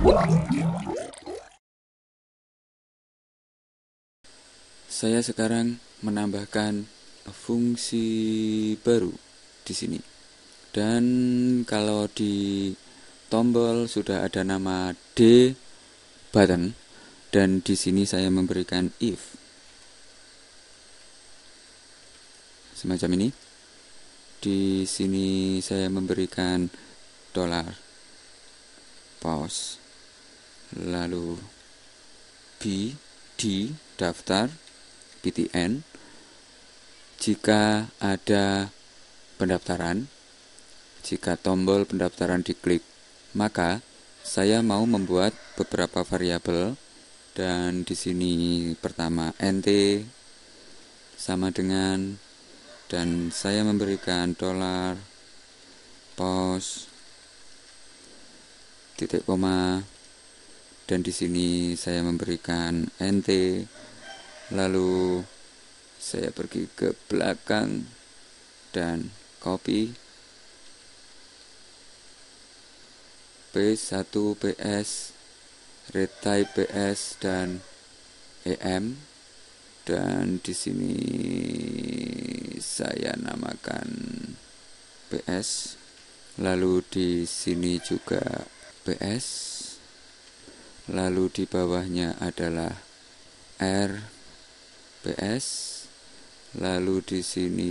Saya sekarang menambahkan fungsi baru di sini. Dan kalau di tombol sudah ada nama D button, dan di sini saya memberikan if. Semacam ini. Di sini saya memberikan dollar pause, lalu D daftar PTN. Jika ada pendaftaran, jika tombol pendaftaran diklik, maka saya mau membuat beberapa variabel. Dan di sini pertama nt sama dengan, dan saya memberikan dollar pause titik koma, dan di sini saya memberikan nt, lalu saya pergi ke belakang dan copy p1 ps retype ps dan em, dan di sini saya namakan ps, lalu di sini juga ps, lalu di bawahnya adalah r ps, lalu di sini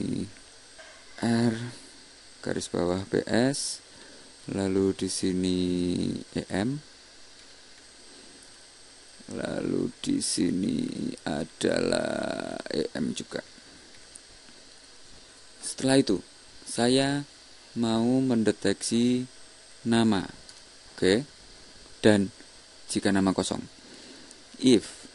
r garis bawah ps, lalu di sini em, lalu di sini adalah em juga. Setelah itu saya mau mendeteksi nama, oke, dan jika nama kosong, if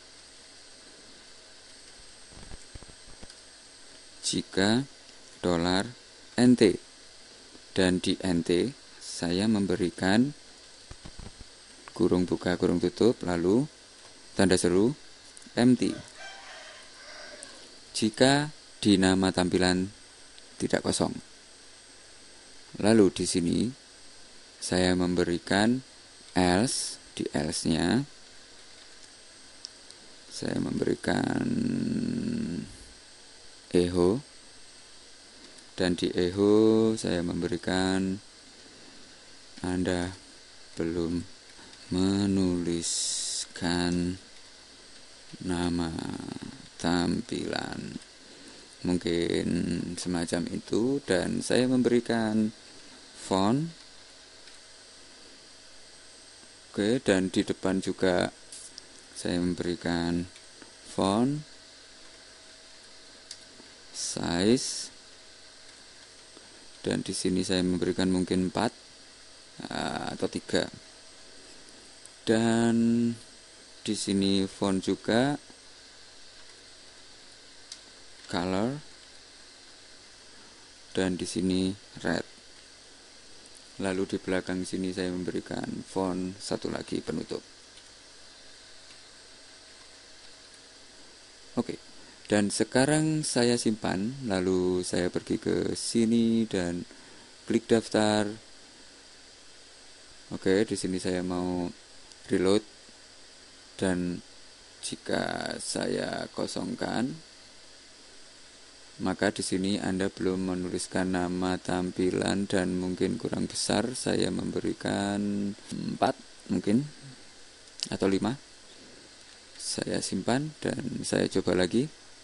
jika dollar nt, dan di nt saya memberikan kurung buka kurung tutup, lalu tanda seru empty. Jika di nama tampilan tidak kosong, lalu di sini saya memberikan else. Di else-nya saya memberikan echo, dan di echo saya memberikan Anda belum menuliskan nama tampilan, mungkin semacam itu. Dan saya memberikan font, oke, dan di depan juga saya memberikan font size, dan di sini saya memberikan mungkin 4 atau 3. Dan di sini font juga color, dan di sini red. Lalu di belakang sini saya memberikan font satu lagi penutup. Oke. Dan sekarang saya simpan, lalu saya pergi ke sini dan klik daftar. Oke, di sini saya mau reload, dan jika saya kosongkan, maka di sini Anda belum menuliskan nama tampilan dan mungkin kurang besar. Saya memberikan 4 mungkin atau 5. Saya simpan dan saya coba lagi.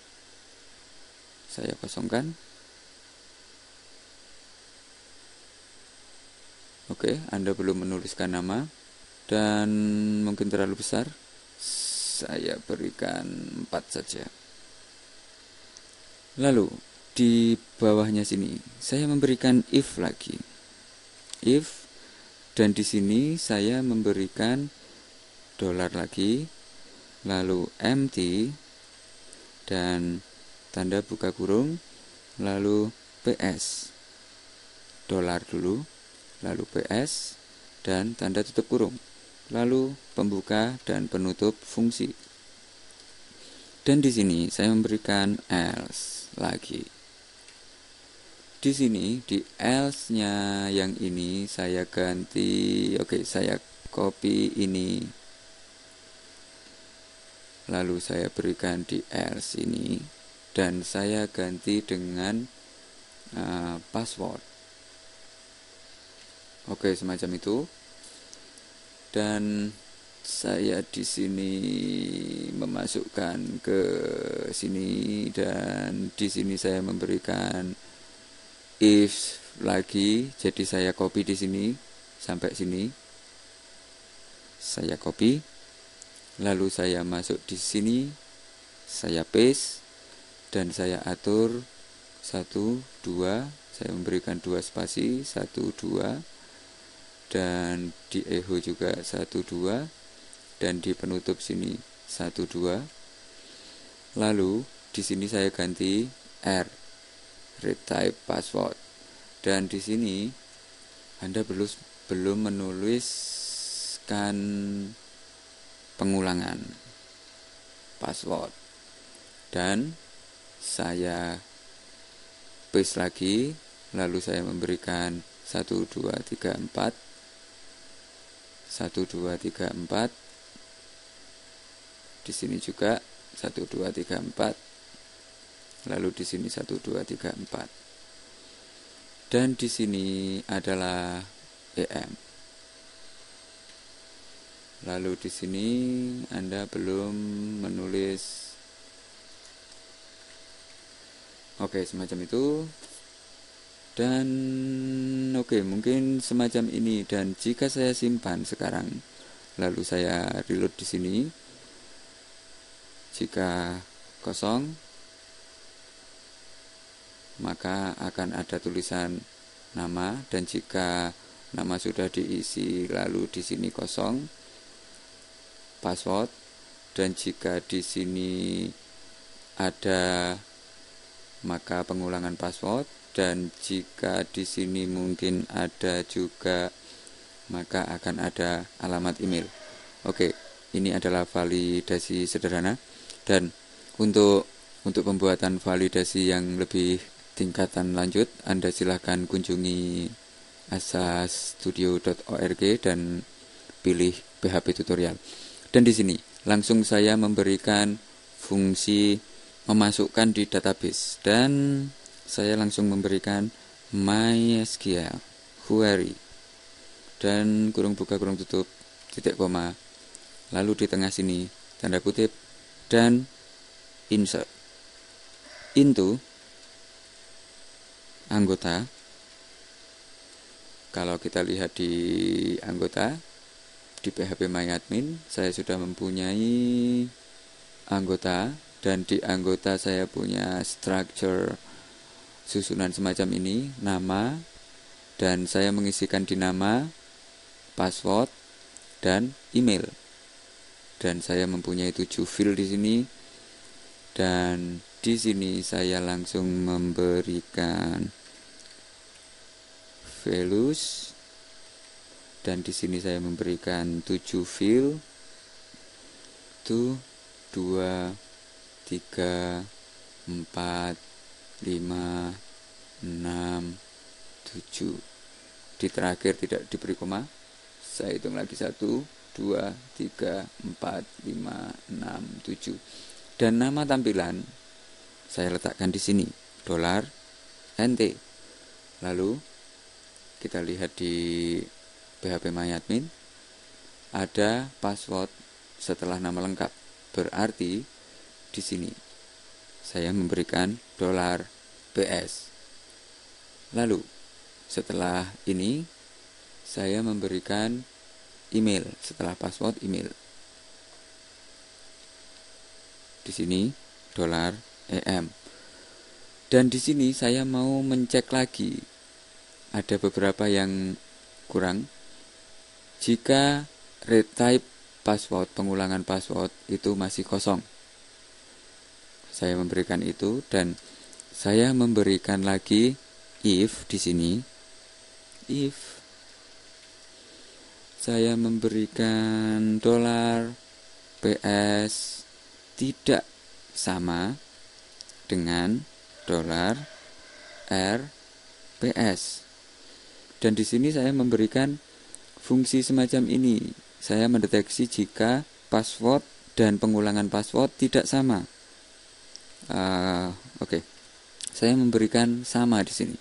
Saya kosongkan. Oke, Anda belum menuliskan nama dan mungkin terlalu besar. Saya berikan 4 saja. Lalu di bawahnya sini saya memberikan if lagi. If, dan di sini saya memberikan dollar lagi, lalu empty, dan tanda buka kurung, lalu ps. Dollar dulu, lalu ps, dan tanda tutup kurung, lalu pembuka dan penutup fungsi. Dan di sini saya memberikan else lagi. Di sini di else-nya yang ini saya ganti, oke, saya copy ini, lalu saya berikan di else ini, dan saya ganti dengan password. Oke, semacam itu. Dan saya di sini memasukkan ke sini, dan di sini saya memberikan if lagi. Jadi saya copy di sini sampai sini. Saya copy, lalu saya masuk di sini, saya paste, dan saya atur 1, 2, saya memberikan 2 spasi, 1, 2, dan di echo juga 1, 2, dan di penutup sini 1, 2. Lalu di sini saya ganti R, retype password, dan di sini Anda belum menuliskan pengulangan password, dan saya paste lagi, lalu saya memberikan 1, 2, 3, 4, 1, 2, 3, 4, di sini juga 1, 2, 3, 4, lalu di sini 1, 2, 3, 4, dan di sini adalah EM. Lalu di sini Anda belum menulis. Oke, semacam itu. Dan oke, mungkin semacam ini. Dan jika saya simpan sekarang, lalu saya reload di sini, jika kosong, maka akan ada tulisan nama, dan jika nama sudah diisi lalu di sini kosong, password, dan jika di sini ada maka pengulangan password, dan jika di sini mungkin ada juga maka akan ada alamat email. Oke, ini adalah validasi sederhana, dan untuk pembuatan validasi yang lebih tingkatan lanjut, Anda silahkan kunjungi asastudio.org dan pilih PHP tutorial. Dan di sini langsung saya memberikan fungsi memasukkan di database, dan saya langsung memberikan MySQL query, dan kurung buka kurung tutup titik koma, lalu di tengah sini tanda kutip, dan insert into anggota. Kalau kita lihat di anggota di phpMyAdmin, saya sudah mempunyai anggota, dan di anggota saya punya structure susunan semacam ini, nama, dan saya mengisikan di nama password dan email, dan saya mempunyai 7 field di sini. Dan di sini saya langsung memberikan values, dan di sini saya memberikan 7 field, 1, 2, 3, 4, 5, 6, 7. Di terakhir tidak diberi koma. Saya hitung lagi 1, 2, 3, 4, 5, 6, 7. Dan nama tampilan saya letakkan di sini, $NT. Lalu kita lihat di phpMyAdmin ada password setelah nama lengkap. Berarti di sini saya memberikan $PS. Lalu setelah ini saya memberikan email setelah password email. Di sini $EM. Dan di sini saya mau mencek lagi. Ada beberapa yang kurang. Jika retype password, pengulangan password itu masih kosong, saya memberikan itu, dan saya memberikan lagi if di sini. If saya memberikan $PS tidak sama dengan $RPS. Dan di sini saya memberikan fungsi semacam ini. saya mendeteksi jika password dan pengulangan password tidak sama. Oke. Saya memberikan sama di sini.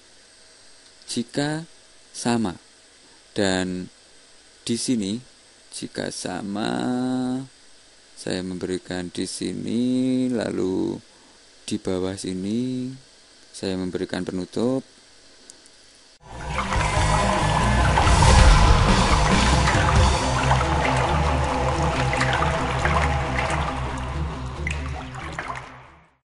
Jika sama, dan di sini jika sama, saya memberikan di sini, lalu di bawah sini saya memberikan penutup.